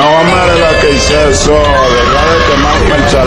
No, hombre, lo que hice eso, deja de quemar